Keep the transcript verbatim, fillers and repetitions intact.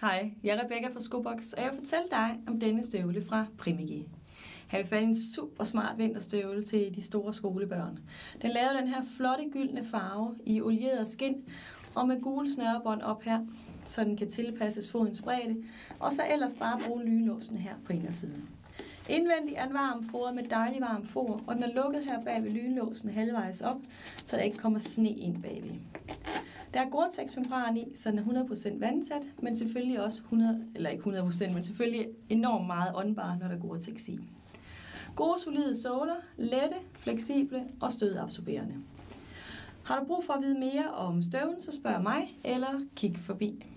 Hej, jeg er Rebecca fra Skobox, og jeg vil fortælle dig om denne støvle fra Primigi. Her vil falde en super smart vinterstøvle til de store skolebørn. Den laver den her flotte gyldne farve i olieret skind og med gule snørebånd op her, så den kan tilpasses fodens bredde, og så ellers bare bruge lynlåsene her på indersiden. Indvendig er en varm foret med dejlig varm for, og den er lukket her bag ved lynlåsene halvvejs op, så der ikke kommer sne ind bagved. Der er Gore-Tex-membran i, så den er hundrede procent vandtæt, men selvfølgelig også hundrede, eller ikke hundrede procent, men selvfølgelig enormt meget åndbar, når der er Gore-Tex i. Gode, solide såler, lette, fleksible og stødabsorberende. Har du brug for at vide mere om støvlen, så spørg mig eller kig forbi.